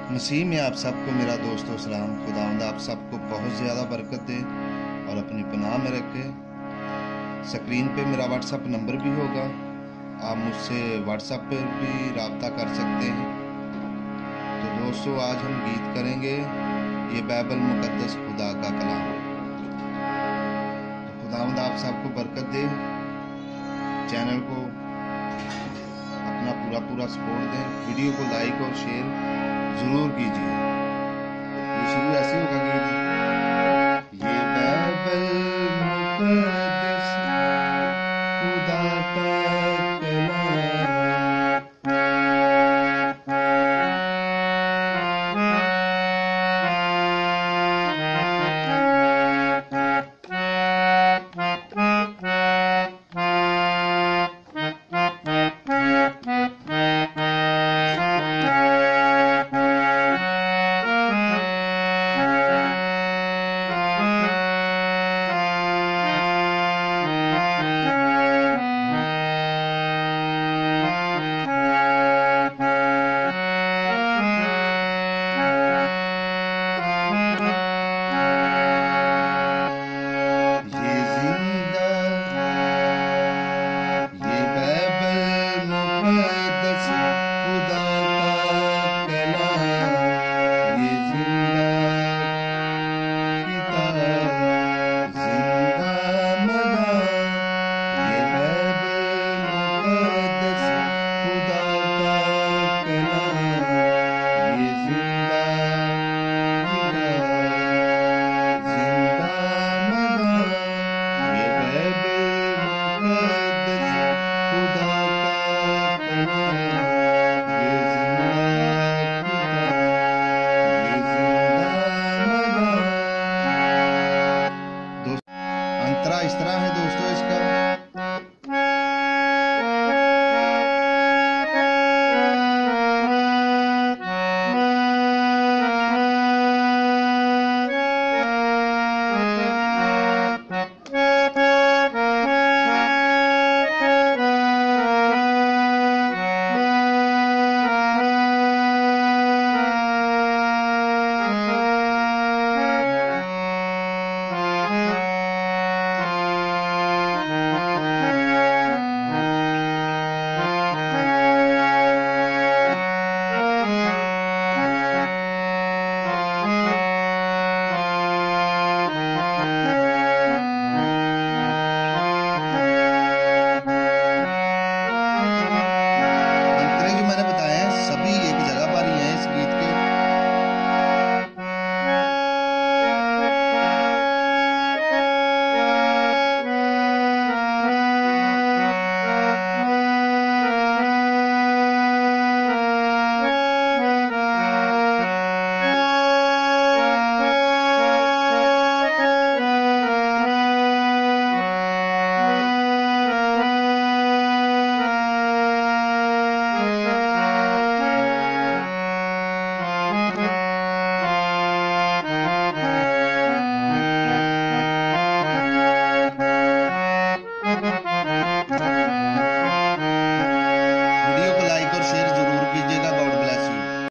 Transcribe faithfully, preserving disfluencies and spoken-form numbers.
मसीह में आप सबको मेरा दोस्तों सलाम। खुदावंद आप सबको बहुत ज़्यादा बरकत दे और अपनी पनाह में रखे। स्क्रीन पे मेरा व्हाट्सएप नंबर भी होगा, आप मुझसे व्हाट्सएप पर भी रब्ता कर सकते हैं। तो दोस्तों आज हम गीत करेंगे ये बाइबल मुकद्दस खुदा का कलाम। तो खुदावंद आप सबको बरकत दे, चैनल को अपना पूरा पूरा सपोर्ट दें, वीडियो को लाइक और शेयर ज़रूर कीजिए।